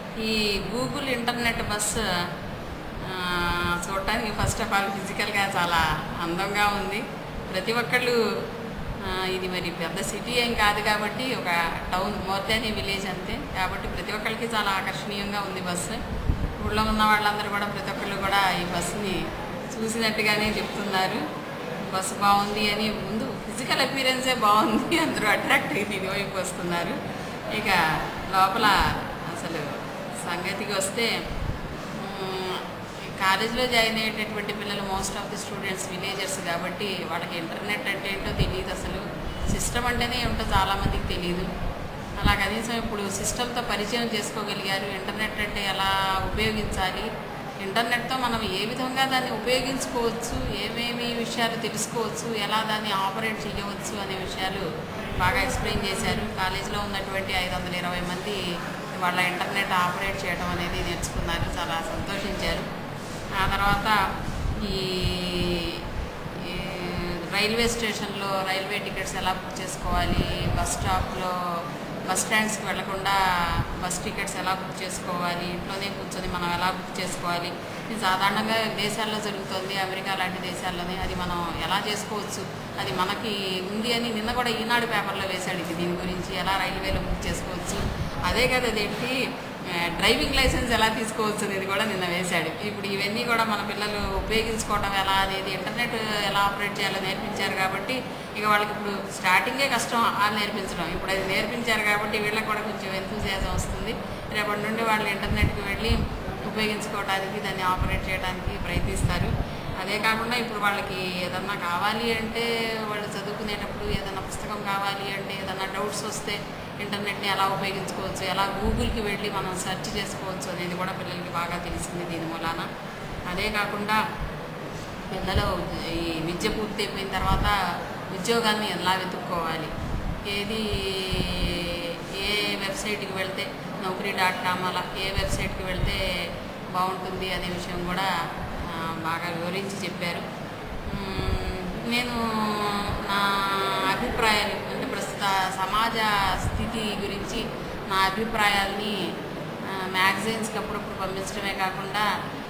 ఈ Google internet bus చూడటానికి first of all ఫిజికల్గా చాలా అందంగా ఉంది. ప్రతి ఒక్కళ్ళు ఇది మరి పెద్ద సిటీ ఏం కాదు కాబట్టి ఒక town more than a village అంతే కాబట్టి ప్రతి ఒక్కరికి చాలా ఆకర్షణీయంగా ఉంది బస్సు. ఊళ్ళో ఉన్న వాళ్ళందరూ కూడా ప్రతి ఒక్కళ్ళు కూడా ఈ బస్సుని చూసినట్టుగానే చెప్తున్నారు. బస్సు బాగుంది అని. ముందు ఫిజికల్ అపీరెన్సే బాగుంది, అందరూ అట్రాక్ట్ అయ్యి దీనివైపు వస్తున్నారు. ఇక లోపల అసలు సంగతికి వస్తే కాలేజీలో జాయిన్ అయ్యేటటువంటి పిల్లలు most of the students villagers కాబట్టి వాళ్ళకి ఇంటర్నెట్ అంటే ఏంటో తెలియదు. అసలు సిస్టమ్ అంటేనే ఏమిటో చాలామందికి తెలియదు. అలా కనీసం ఇప్పుడు సిస్టమ్తో పరిచయం చేసుకోగలిగారు. ఇంటర్నెట్ అంటే ఎలా ఉపయోగించాలి, ఇంటర్నెట్తో మనం ఏ విధంగా దాన్ని ఉపయోగించుకోవచ్చు, ఏమేమి విషయాలు తెలుసుకోవచ్చు, ఎలా దాన్ని ఆపరేట్ చేయవచ్చు అనే విషయాలు బాగా ఎక్స్ప్లెయిన్ చేశారు. కాలేజీలో ఉన్నటువంటి 520 మంది వాళ్ళ ఇంటర్నెట్ ఆపరేట్ చేయడం అనేది నేర్చుకున్నారు. చాలా సంతోషించారు. ఆ తర్వాత ఈ రైల్వే స్టేషన్లో రైల్వే టికెట్స్ ఎలా బుక్ చేసుకోవాలి, బస్ స్టాప్లో బస్ స్టాండ్స్కి వెళ్లకుండా బస్ టికెట్స్ ఎలా బుక్ చేసుకోవాలి, ఇంట్లోనే కూర్చొని మనం ఎలా బుక్ చేసుకోవాలి, ఇది సాధారణంగా దేశాల్లో జరుగుతుంది, అమెరికా లాంటి దేశాల్లోనే. అది మనం ఎలా చేసుకోవచ్చు, అది మనకి ఉంది అని నిన్న కూడా ఈనాడు పేపర్లో వేశాడు. ఇది దీని గురించి ఎలా రైల్వేలో బుక్ చేసుకోవచ్చు, అదే కదా అదేంటి డ్రైవింగ్ లైసెన్స్ ఎలా తీసుకోవచ్చు అనేది కూడా నిన్న వేశాడు. ఇప్పుడు ఇవన్నీ కూడా మన పిల్లలు ఉపయోగించుకోవడం ఎలా అనేది, ఇంటర్నెట్ ఎలా ఆపరేట్ చేయాలో నేర్పించారు కాబట్టి ఇక వాళ్ళకి ఇప్పుడు స్టార్టింగే కష్టం నేర్పించడం. ఇప్పుడు అది నేర్పించారు కాబట్టి వీళ్ళకి కూడా కొంచెం ఎంతూజియాజం వస్తుంది. రేపటి నుండి వాళ్ళు ఇంటర్నెట్కి వెళ్ళి ఉపయోగించుకోవడానికి, దాన్ని ఆపరేట్ చేయడానికి ప్రయత్నిస్తారు. అదే కాకుండా ఇప్పుడు వాళ్ళకి ఏదన్నా కావాలి అంటే, వాళ్ళు చదువుకునేటప్పుడు ఏదైనా పుస్తకం కావాలి అంటే, ఏదన్నా డౌట్స్ వస్తే ఇంటర్నెట్ని ఎలా ఉపయోగించుకోవచ్చు, ఎలా గూగుల్కి వెళ్ళి మనం సెర్చ్ చేసుకోవచ్చు అనేది కూడా పిల్లలకి బాగా తెలిసింది దీని మూలాన. అదే కాకుండా పిల్లలు ఈ విద్య పూర్తి అయిపోయిన తర్వాత ఉద్యోగాన్ని ఎలా వెతుక్కోవాలి, ఏది ఏ వెబ్సైట్కి వెళ్తే naukri.com అలా ఏ వెబ్సైట్కి వెళ్తే బాగుంటుంది అనే విషయం కూడా బాగా వివరించి చెప్పారు. నేను నా అభిప్రాయాలు అంటే ప్రస్తుత సమాజ స్థితి గురించి నా అభిప్రాయాల్ని మ్యాగజైన్స్కి అప్పుడప్పుడు పంపించడమే కాకుండా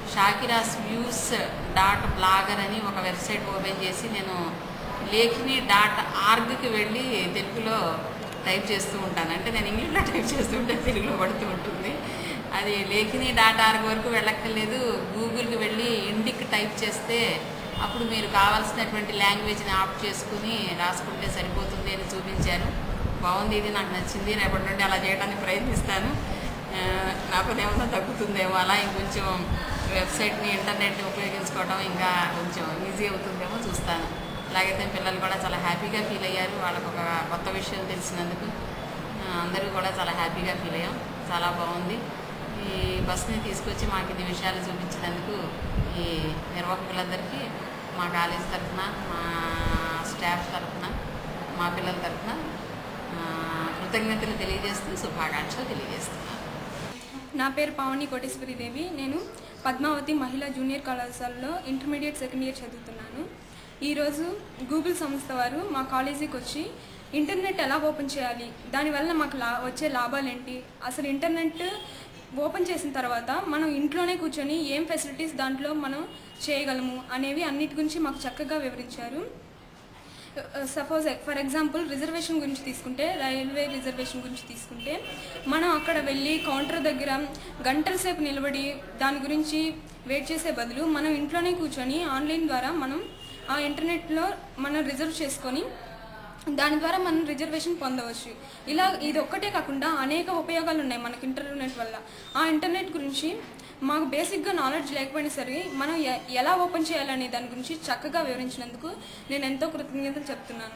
shakirasviews.blogger అని ఒక వెబ్సైట్ ఓపెన్ చేసి నేను lekini.orgకి వెళ్ళి తెలుగులో టైప్ చేస్తూ ఉంటాను. అంటే నేను ఇంగ్లీష్లో టైప్ చేస్తూ ఉంటే తెలుగులో పడుతూ ఉంటుంది. అది lekini.org వరకు వెళ్ళక్కర్లేదు. గూగుల్కి వెళ్ళి ఇండిక్ టైప్ చేస్తే అప్పుడు మీరు కావాల్సినటువంటి లాంగ్వేజ్ని ఆప్ట్ చేసుకుని రాసుకుంటే సరిపోతుంది అని చూపించారు. బాగుంది, ఇది నాకు నచ్చింది. రేపటి నుండి అలా చేయడానికి ప్రయత్నిస్తాను. నా పని ఏమన్నా తగ్గుతుందేమో, అలా ఇంకొంచెం వెబ్సైట్ని ఇంటర్నెట్ని ఉపయోగించుకోవడం ఇంకా కొంచెం ఈజీ అవుతుందేమో చూస్తాను. అలాగైతే పిల్లలు కూడా చాలా హ్యాపీగా ఫీల్ అయ్యారు. వాళ్ళకు ఒక కొత్త విషయం తెలిసినందుకు అందరూ కూడా చాలా హ్యాపీగా ఫీల్ అయ్యాం. చాలా బాగుంది. ఈ బస్ని తీసుకొచ్చి మాకు ఇన్ని విషయాలు చూపించినందుకు ఈ నిర్వాహకులందరికీ మా కాలేజ్ తరఫున, మా స్టాఫ్ తరఫున, మా పిల్లల తరఫున కృతజ్ఞతలు తెలియజేస్తూ శుభాకాంక్షలు తెలియజేస్తున్నాను. నా పేరు పావని కోటేశ్వరిదేవి. నేను పద్మావతి మహిళా జూనియర్ కళాశాలలో ఇంటర్మీడియట్ సెకండ్ ఇయర్ చదువుతున్నాను. ఈరోజు గూగుల్ సంస్థ వారు మా కాలేజీకి వచ్చి ఇంటర్నెట్ ఎలా ఓపెన్ చేయాలి, దానివల్ల మాకు వచ్చే లాభాలేంటి, అసలు ఇంటర్నెట్ ఓపెన్ చేసిన తర్వాత మనం ఇంట్లోనే కూర్చొని ఏం ఫెసిలిటీస్ దాంట్లో మనం చేయగలము అనేవి అన్నిటి గురించి మాకు చక్కగా వివరించారు. సపోజ్ ఫర్ ఎగ్జాంపుల్ రిజర్వేషన్ గురించి తీసుకుంటే, రైల్వే రిజర్వేషన్ గురించి తీసుకుంటే, మనం అక్కడ వెళ్ళి కౌంటర్ దగ్గర గంటల సేపు నిలబడి దాని గురించి వెయిట్ చేసే బదులు మనం ఇంట్లోనే కూర్చొని ఆన్లైన్ ద్వారా మనం ఆ ఇంటర్నెట్లో మనం రిజర్వ్ చేసుకొని దాని ద్వారా మనం రిజర్వేషన్ పొందవచ్చు. ఇలా ఇది ఒక్కటే కాకుండా అనేక ఉపయోగాలు ఉన్నాయి మనకి ఇంటర్నెట్ వల్ల. ఆ ఇంటర్నెట్ గురించి మాకు బేసిక్గా నాలెడ్జ్ లేకపోయినా సరే మనం ఎలా ఓపెన్ చేయాలనే దాని గురించి చక్కగా వివరించినందుకు నేను ఎంతో కృతజ్ఞతలు చెప్తున్నాను.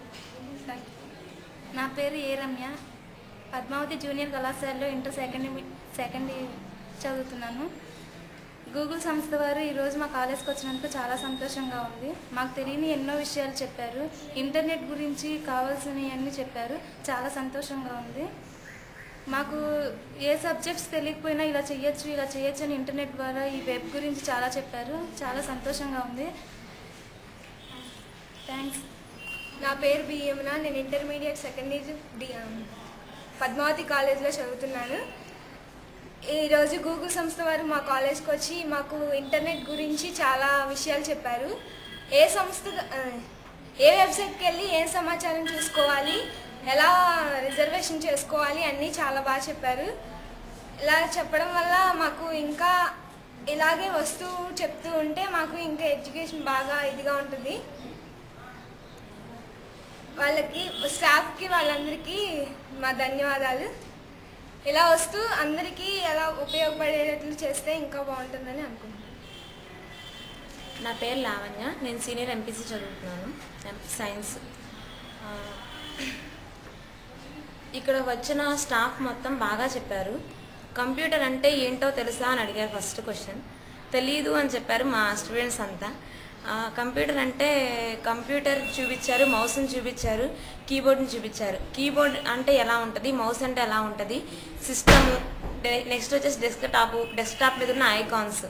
నా పేరు ఏ రమ్య. పద్మావతి జూనియర్ కళాశాలలో ఇంటర్ సెకండ్ చదువుతున్నాను. గూగుల్ సంస్థ వారు ఈరోజు మా కాలేజ్కి వచ్చినందుకు చాలా సంతోషంగా ఉంది. మాకు తెలియని ఎన్నో విషయాలు చెప్పారు. ఇంటర్నెట్ గురించి కావాల్సినవన్నీ చెప్పారు. చాలా సంతోషంగా ఉంది. మాకు ఏ సబ్జెక్ట్స్ తెలియకపోయినా ఇలా చేయొచ్చు అని ఇంటర్నెట్ ద్వారా ఈ వెబ్ గురించి చాలా చెప్పారు. చాలా సంతోషంగా ఉంది. థ్యాంక్స్. నా పేరు బియ్యమున. నేను ఇంటర్మీడియట్ సెకండ్ ఇయర్ పద్మావతి కాలేజ్లో చదువుతున్నాను. ఈరోజు గూగుల్ సంస్థ వారు మా కాలేజ్కి వచ్చి మాకు ఇంటర్నెట్ గురించి చాలా విషయాలు చెప్పారు. ఏ వెబ్సైట్కి వెళ్ళి ఏ సమాచారం చూసుకోవాలి, ఎలా రిజర్వేషన్ చేసుకోవాలి అన్నీ చాలా బాగా చెప్పారు. ఇలా చెప్పడం వల్ల మాకు ఇంకా ఇలాగే వస్తూ చెప్తూ ఉంటే మాకు ఇంకా ఎడ్యుకేషన్ బాగా ఇదిగా ఉంటుంది. వాళ్ళకి స్టాఫ్కి వాళ్ళందరికీ మా ధన్యవాదాలు. ఇలా వస్తూ అందరికీ ఎలా ఉపయోగపడేటట్లు చేస్తే ఇంకా బాగుంటుందని అనుకుంటున్నాను. నా పేరు లావణ్య, నేను సీనియర్ ఎంపీసీ చదువుతున్నాను, సైన్స్. ఇక్కడ వచ్చిన స్టాఫ్ మొత్తం బాగా చెప్పారు. కంప్యూటర్ అంటే ఏంటో తెలుసా అని అడిగారు. ఫస్ట్ క్వశ్చన్ తెలీదు అని చెప్పారు మా స్టూడెంట్స్ అంతా. కంప్యూటర్ అంటే కంప్యూటర్ చూపించారు, మౌస్ని చూపించారు, కీబోర్డ్ని చూపించారు. కీబోర్డ్ అంటే ఎలా ఉంటుంది, మౌస్ అంటే ఎలా ఉంటుంది, సిస్టమ్, నెక్స్ట్ వచ్చేసి డెస్క్టాప్ మీద ఉన్న ఐకాన్స్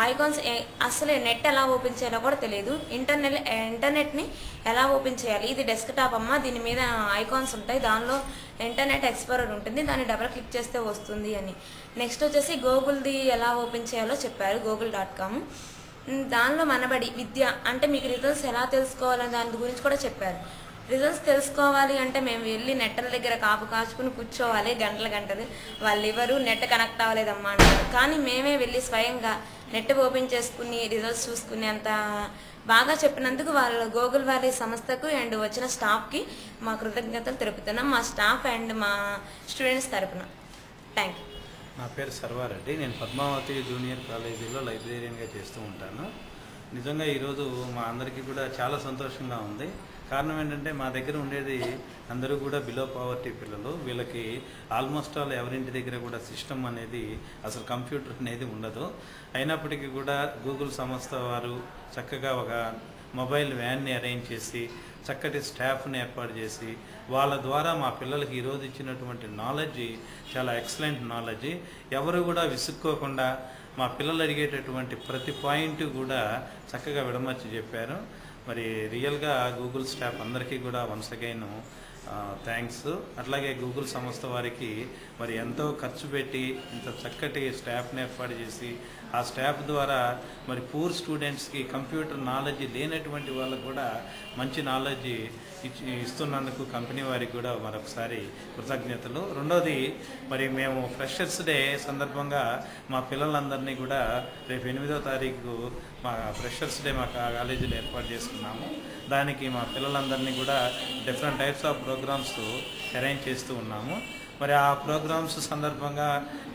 అసలు నెట్ ఎలా ఓపెన్ చేయాలో కూడా తెలియదు. ఇంటర్నెట్ని ఎలా ఓపెన్ చేయాలి, ఇది డెస్క్టాప్ అమ్మ, దీని మీద ఐకాన్స్ ఉంటాయి, దానిలో ఇంటర్నెట్ ఎక్స్ప్లోరర్ ఉంటుంది, దాన్ని డబల్ క్లిక్ చేస్తే వస్తుంది అని. నెక్స్ట్ వచ్చేసి గూగుల్ది ఎలా ఓపెన్ చేయాలో చెప్పారు, google.com. దానిలో మనబడి విద్య అంటే మీకు రిజల్ట్స్ ఎలా తెలుసుకోవాలని దాని గురించి కూడా చెప్పారు. రిజల్ట్స్ తెలుసుకోవాలి అంటే మేము వెళ్ళి నెట్ల దగ్గర కాచుకుని కూర్చోవాలి గంటలు. వాళ్ళు ఎవరు నెట్ కనెక్ట్ అవ్వలేదమ్మా అంటారు. కానీ మేమే వెళ్ళి స్వయంగా నెట్ ఓపెన్ చేసుకుని రిజల్ట్స్ చూసుకుని అంత బాగా చెప్పినందుకు వాళ్ళు గూగుల్ వారి సంస్థకు అండ్ వచ్చిన స్టాఫ్కి మా కృతజ్ఞతలు తెలుపుతున్నాం, మా స్టాఫ్ అండ్ మా స్టూడెంట్స్ తరపున. Thank you. నా పేరు సర్వారెడ్డి, నేను పద్మావతి జూనియర్ కాలేజీలో లైబ్రేరియన్గా చేస్తూ ఉంటాను. నిజంగా ఈరోజు మా అందరికీ కూడా చాలా సంతోషంగా ఉంది. కారణం ఏంటంటే మా దగ్గర ఉండేది అందరూ కూడా బిలో పవర్టీ పిల్లలు. వీళ్ళకి ఆల్మోస్ట్ ఆల్ ఎవరింటి దగ్గర కూడా సిస్టమ్ అనేది, అసలు కంప్యూటర్ అనేది ఉండదు. అయినప్పటికీ కూడా గూగుల్ సంస్థ వారు చక్కగా ఒక మొబైల్ వ్యాన్ని అరేంజ్ చేసి చక్కటి స్టాఫ్ని ఏర్పాటు చేసి వాళ్ళ ద్వారా మా పిల్లలకి ఈరోజు ఇచ్చినటువంటి నాలెడ్జ్ చాలా ఎక్సలెంట్ నాలెడ్జ్. ఎవరు కూడా విసుక్కోకుండా మా పిల్లలు అడిగేటటువంటి ప్రతి పాయింట్ కూడా చక్కగా విడమర్చి చెప్పారు. మరి రియల్గా గూగుల్ స్టాఫ్ అందరికీ కూడా వన్స్ అగైన్ థ్యాంక్స్. అట్లాగే గూగుల్ సంస్థ వారికి మరి ఎంతో ఖర్చు పెట్టి ఇంత చక్కటి స్టాఫ్ని ఏర్పాటు చేసి ఆ స్టాఫ్ ద్వారా మరి పూర్ స్టూడెంట్స్కి కంప్యూటర్ నాలెడ్జ్ లేనటువంటి వాళ్ళకు కూడా మంచి నాలెడ్జ్ ఇస్తున్నందుకు కంపెనీ వారికి కూడా మరొకసారి కృతజ్ఞతలు. రెండోది, మరి మేము ఫ్రెషర్స్ డే సందర్భంగా మా పిల్లలందరినీ కూడా రేపు 8వ తారీఖు మా ఫ్రెషర్స్ డే మా కాలేజీలో ఏర్పాటు చేసుకున్నాము. దానికి మా పిల్లలందరినీ కూడా different types of programs arrange చేస్తూ ఉన్నాము. మరి ఆ ప్రోగ్రామ్స్ సందర్భంగా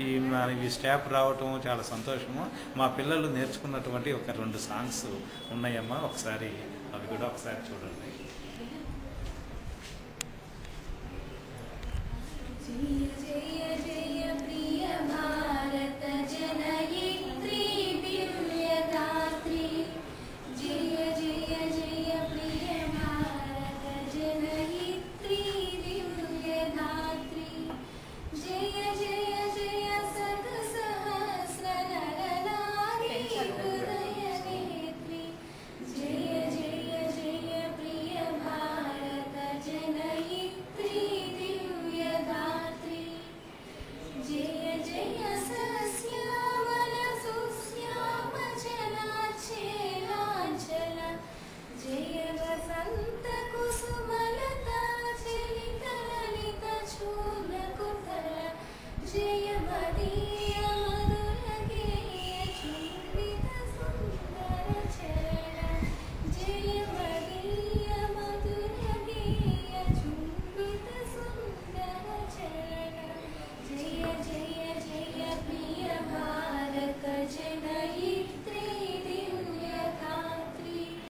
ఈ స్టాఫ్ రావటం చాలా సంతోషము. మా పిల్లలు నేర్చుకున్నటువంటి ఒక 2 సాంగ్స్ ఉన్నాయమ్మా, ఒకసారి అవి కూడా ఒకసారి చూడండి.